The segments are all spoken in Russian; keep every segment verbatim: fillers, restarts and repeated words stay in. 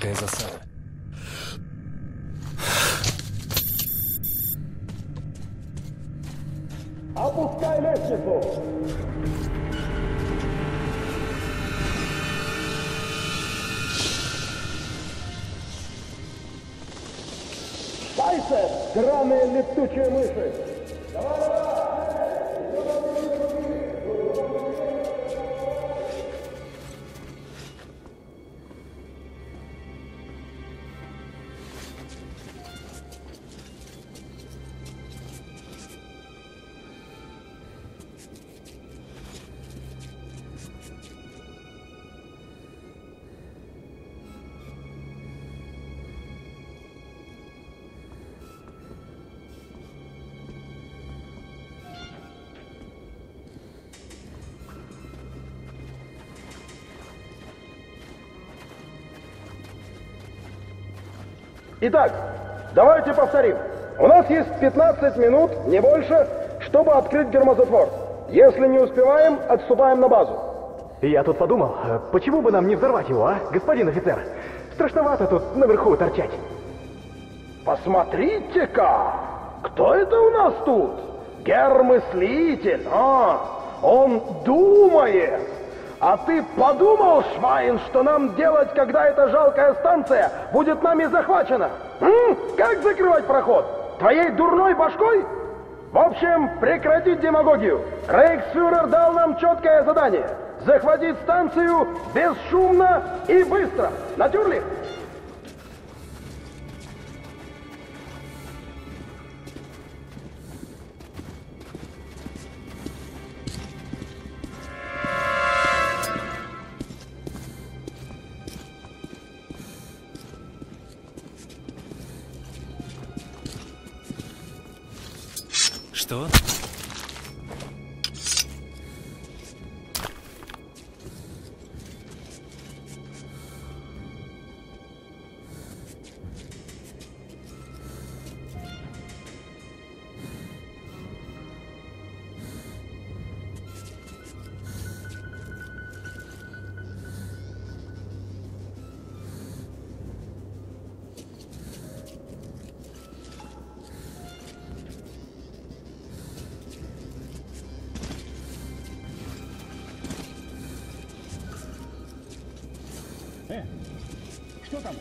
Вражеская засада. Опускай лестницу! Шайсе, драные летучие мыши! Давай, давай! Итак, давайте повторим. У нас есть пятнадцать минут, не больше, чтобы открыть гермозатвор. Если не успеваем, отступаем на базу. Я тут подумал, почему бы нам не взорвать его, а, господин офицер? Страшновато тут наверху торчать. Посмотрите-ка! Кто это у нас тут? Гермыслитель. А, он думает. А ты подумал, Швайн, что нам делать, когда эта жалкая станция будет нами захвачена? М? Как закрывать проход? Твоей дурной башкой? В общем, прекратить демагогию. Рейхсфюрер дал нам четкое задание. Захватить станцию бесшумно и быстро. Натюрлих? Что? Э, что там?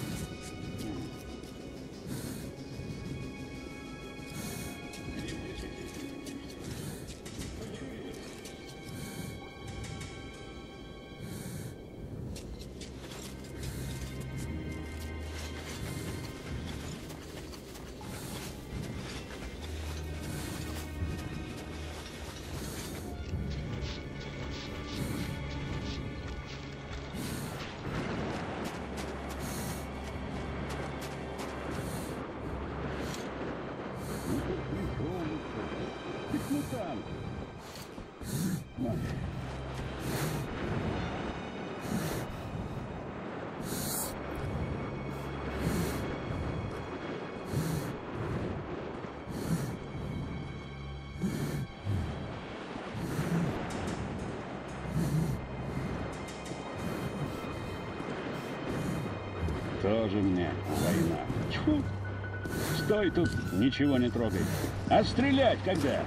Тоже мне война. Тьфу! Стой тут, ничего не трогай. А стрелять когда?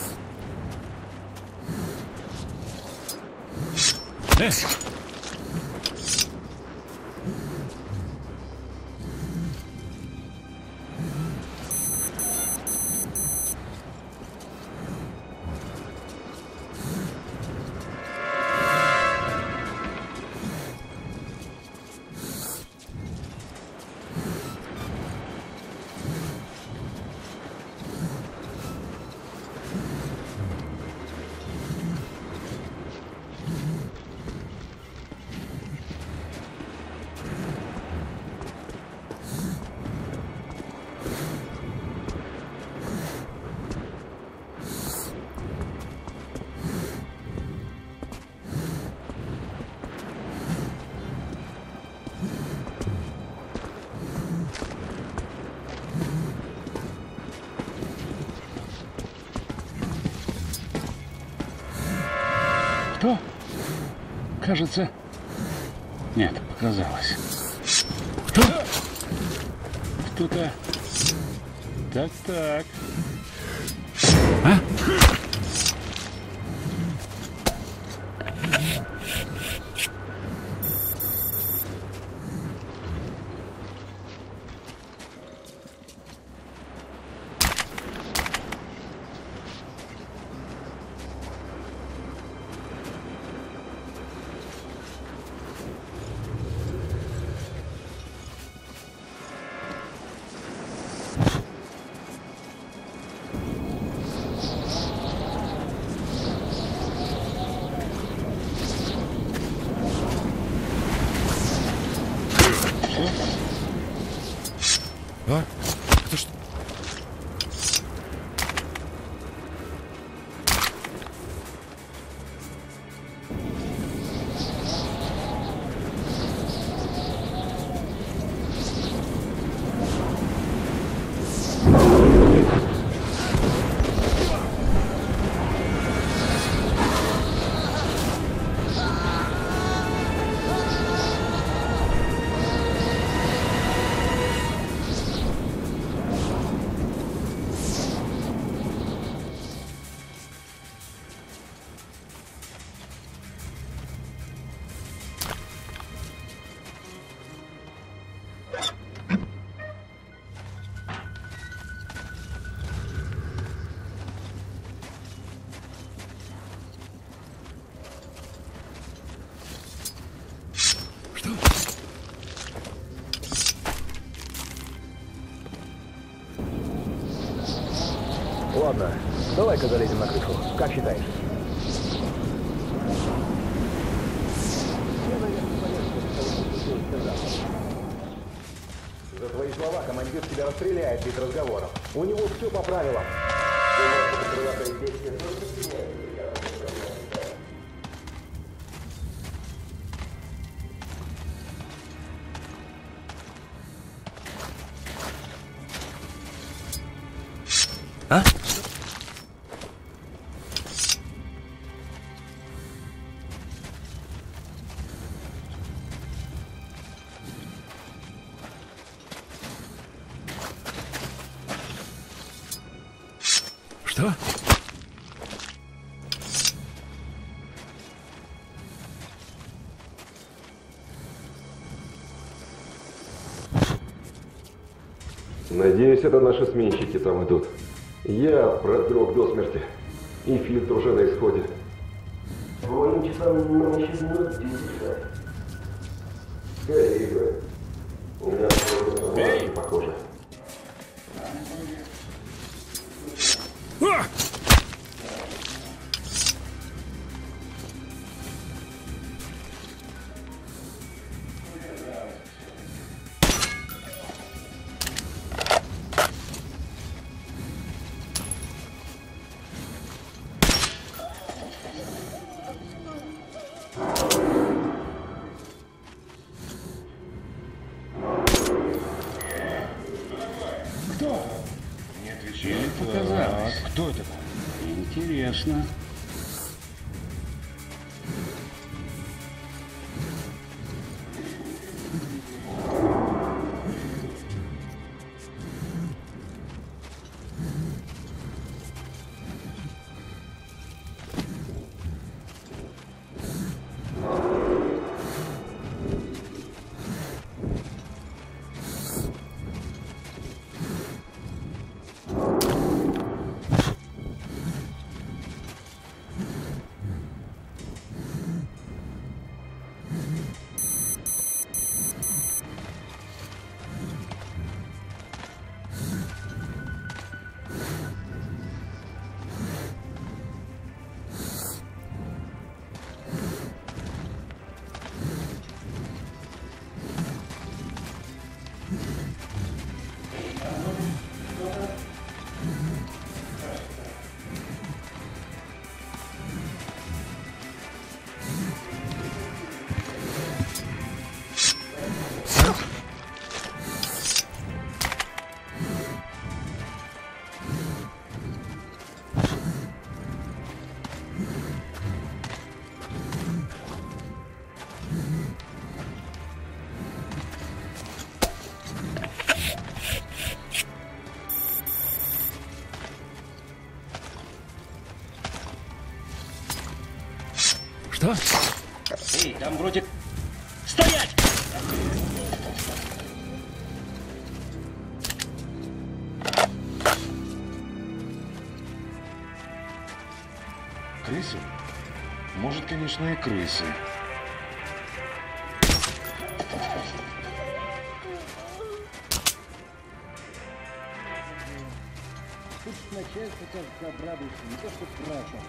Эх! Что? Кажется... Нет, показалось. кто-то... Так-так. А? А? Это что? Ладно, давай-ка залезем на крышу. Как считаешь? За твои слова командир тебя расстреляет без разговоров. У него все по правилам. А? Что? Надеюсь, это наши сменщики там идут. Я продрог до смерти. И фильтр уже на исходе. Твоим часам нам еще минут десять ждать. Какая игра? У меня тоже похоже. А! Или показалось? Кто это? Интересно. Что? Эй, там вроде... Стоять! Крысы? Может, конечно, и крысы. Тут начальство, кажется, обрадуется, не то что прача.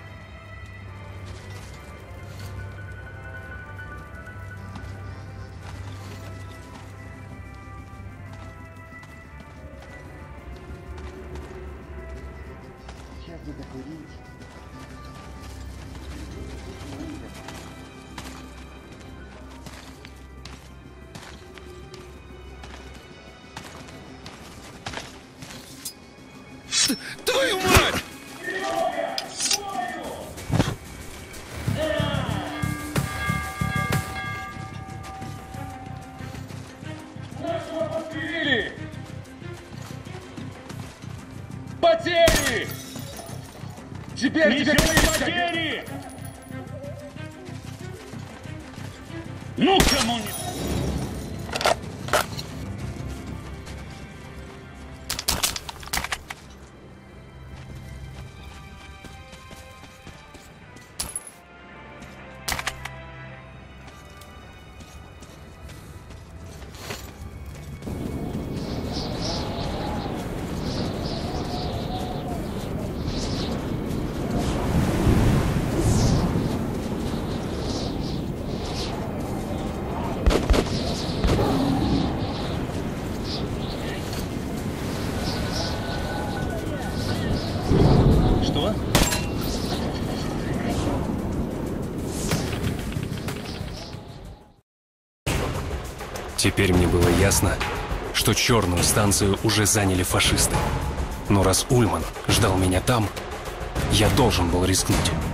Сейчас бы закурить. Твою мать! Потери! Потери! Теперь, теперь потери! Ну, кому не... Что? Теперь мне было ясно, что черную станцию уже заняли фашисты. Но раз Ульман ждал меня там, я должен был рискнуть.